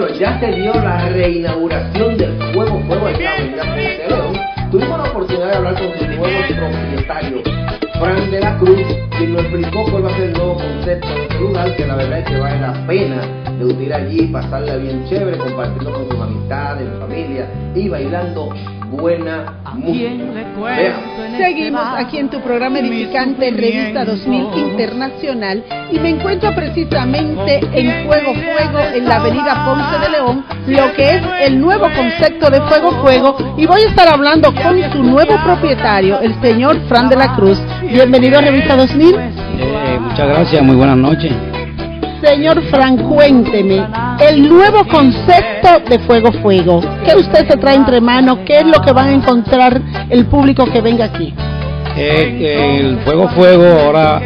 ya se dio la reinauguración del Fuego de la Avenida Ponce de León. Tuvimos la oportunidad de hablar con su nuevo propietario, Fran de la Cruz, quien nos explicó cuál va a ser el nuevo concepto de este lugar, que la verdad es que vale la pena de ir allí, pasarla bien chévere, compartiendo con sus amistades, familia y bailando buena música. Seguimos aquí en tu programa edificante Revista 2000 Internacional y me encuentro precisamente en Fuego, en la avenida Ponce de León, lo que es el nuevo concepto de Fuego, y voy a estar hablando con su nuevo propietario, el señor Fran de la Cruz. Bienvenido a Revista 2000. Muchas gracias, muy buenas noches. Señor Fran, cuénteme, el nuevo concepto de Fuego, ¿qué usted se trae entre manos? ¿Qué es lo que van a encontrar el público que venga aquí? El Fuego ahora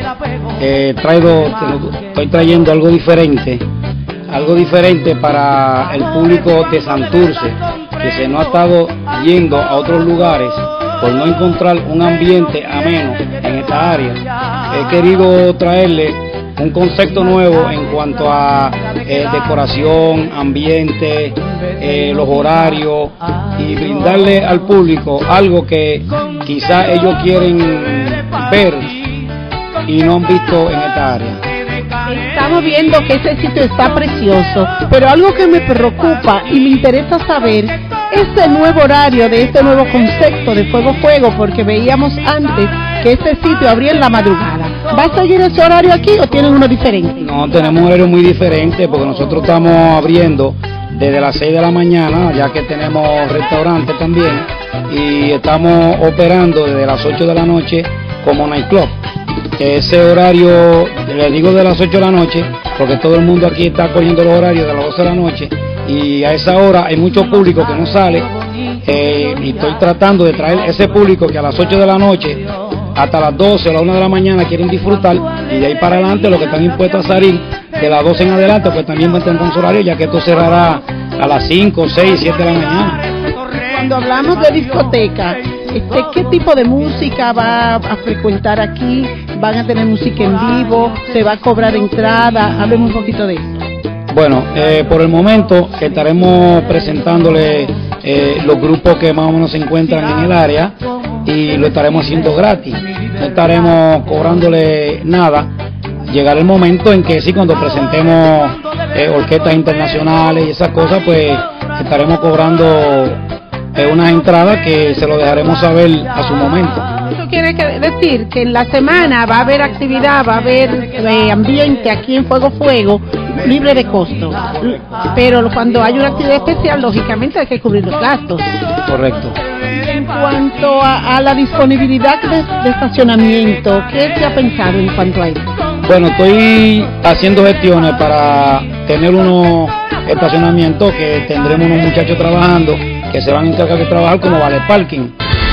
estoy trayendo algo diferente para el público de Santurce, que se nos ha estado yendo a otros lugares por no encontrar un ambiente ameno en esta área. He querido traerle un concepto nuevo en cuanto a decoración, ambiente, los horarios, y brindarle al público algo que quizá ellos quieren ver y no han visto en esta área. Estamos viendo que ese sitio está precioso, pero algo que me preocupa y me interesa saber es el nuevo horario de este nuevo concepto de Fuego, porque veíamos antes que este sitio abría en la madrugada. ¿Va a seguir ese horario aquí o tienen uno diferente? No, tenemos un horario muy diferente porque nosotros estamos abriendo desde las 6 de la mañana, ya que tenemos restaurante también, y estamos operando desde las 8 de la noche como nightclub. Ese horario, le digo de las 8 de la noche, porque todo el mundo aquí está cogiendo los horarios de las 12 de la noche, y a esa hora hay mucho público que no sale, y estoy tratando de traer ese público que a las 8 de la noche hasta las 12 o las 1 de la mañana quieren disfrutar, y de ahí para adelante los que están impuestos a salir de las 12 en adelante pues también van a tener su horario, ya que esto cerrará a las 5, 6, 7 de la mañana. Cuando hablamos de discoteca, ¿qué tipo de música va a frecuentar aquí? ¿Van a tener música en vivo? ¿Se va a cobrar entrada? Hablemos un poquito de eso. Bueno, por el momento estaremos presentándole los grupos que más o menos se encuentran en el área, y lo estaremos haciendo gratis, no estaremos cobrándole nada. Llegará el momento en que sí, cuando presentemos orquestas internacionales y esas cosas, pues estaremos cobrando unas entradas que se lo dejaremos saber a su momento. Eso quiere decir que en la semana va a haber actividad, va a haber ambiente aquí en Fuego, libre de costo, pero cuando hay una actividad especial, lógicamente hay que cubrir los gastos. Correcto. En cuanto a la disponibilidad de estacionamiento, ¿qué se ha pensado en cuanto a eso? Bueno, estoy haciendo gestiones para tener unos estacionamientos, que tendremos unos muchachos trabajando que se van a encargar de trabajar como vale parking.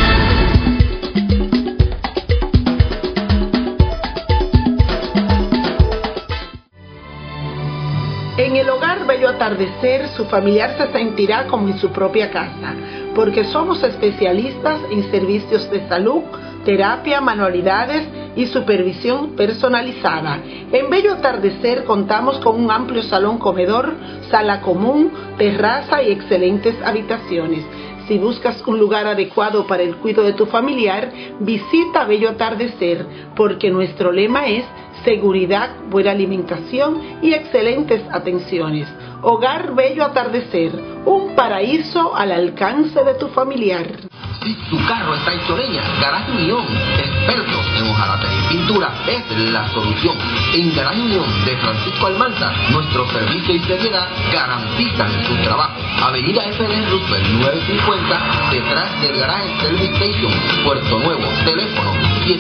En el hogar Bello Atardecer, su familiar se sentirá como en su propia casa, porque somos especialistas en servicios de salud, terapia, manualidades y supervisión personalizada. En Bello Atardecer contamos con un amplio salón comedor, sala común, terraza y excelentes habitaciones. Si buscas un lugar adecuado para el cuidado de tu familiar, visita Bello Atardecer, porque nuestro lema es seguridad, buena alimentación y excelentes atenciones. Hogar Bello Atardecer, un paraíso al alcance de tu familiar. Si tu carro está hecho leña, Garaje Unión, expertos en hojalatería y pintura, es la solución. En Garaje Unión de Francisco Almanza, nuestro servicio y seriedad garantizan su trabajo. Avenida FD Roosevelt 950, detrás del Garage Service Station, Puerto Nuevo. Teléfono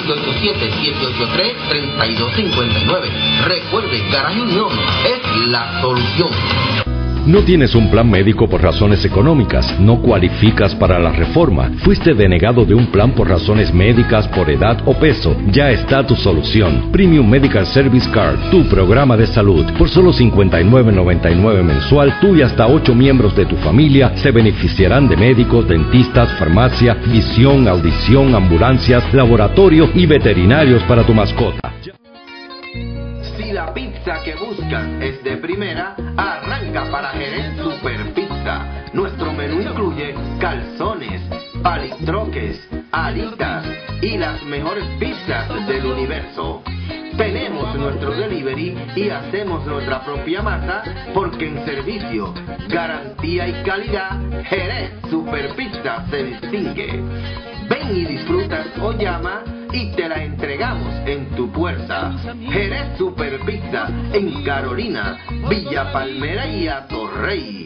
787-783-3259. Recuerde, Garaje Unión es la solución. No tienes un plan médico por razones económicas, no cualificas para la reforma, fuiste denegado de un plan por razones médicas, por edad o peso. Ya está tu solución. Premium Medical Service Card, tu programa de salud. Por solo $59.99 mensual, tú y hasta 8 miembros de tu familia se beneficiarán de médicos, dentistas, farmacia, visión, audición, ambulancias, laboratorio y veterinarios para tu mascota. Si la pizza pizza que buscas es de primera, arranca para Jerez Super Pizza. Nuestro menú incluye calzones, palitroques, alitas y las mejores pizzas del universo. Tenemos nuestro delivery y hacemos nuestra propia masa porque en servicio, garantía y calidad, Jerez Super Pizza se distingue. Ven y disfrutas o llama y te la entregamos en tu puerta. Jerez Super Pizza en Carolina, Villa Palmera y Atorrey.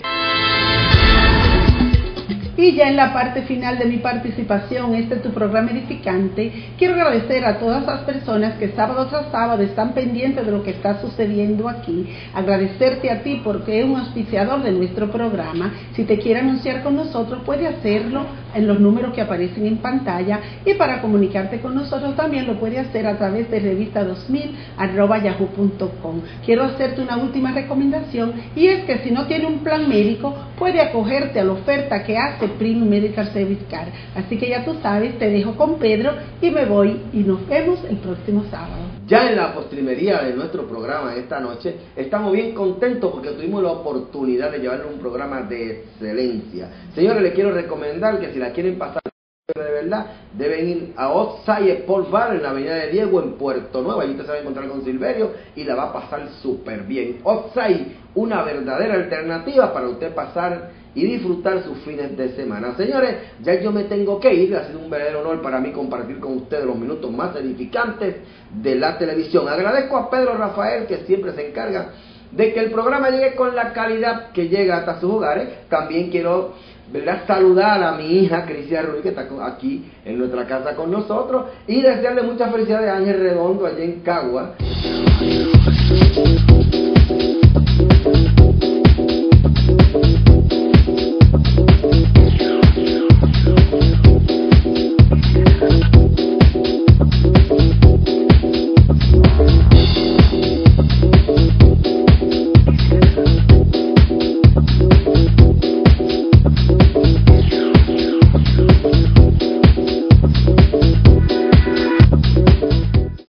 Y ya en la parte final de mi participación, tu programa edificante, quiero agradecer a todas las personas que sábado tras sábado están pendientes de lo que está sucediendo aquí. Agradecerte a ti porque eres un auspiciador de nuestro programa. Si te quiere anunciar con nosotros, puede hacerlo en los números que aparecen en pantalla, y para comunicarte con nosotros también lo puede hacer a través de revista2000@yahoo.com. Quiero hacerte una última recomendación, y es que si no tiene un plan médico, puede acogerte a la oferta que hace Premium Medical Service Card. Así que ya tú sabes, te dejo con Pedro y me voy, y nos vemos el próximo sábado. Ya en la postrimería de nuestro programa esta noche, estamos bien contentos porque tuvimos la oportunidad de llevarles un programa de excelencia. Señores, les quiero recomendar que si la quieren pasar de verdad, deben ir a Oxide Sport Bar en la avenida de Diego en Puerto Nuevo. Allí usted se va a encontrar con Silverio y la va a pasar súper bien. Oxide, una verdadera alternativa para usted pasar y disfrutar sus fines de semana. Señores, ya yo me tengo que ir. Ha sido un verdadero honor para mí compartir con ustedes los minutos más edificantes de la televisión. Agradezco a Pedro Rafael, que siempre se encarga de que el programa llegue con la calidad que llega hasta sus hogares. También quiero, saludar a mi hija Crisia Ruiz, que está aquí en nuestra casa con nosotros, y desearle mucha felicidad a Ángel Redondo allá en Cagua.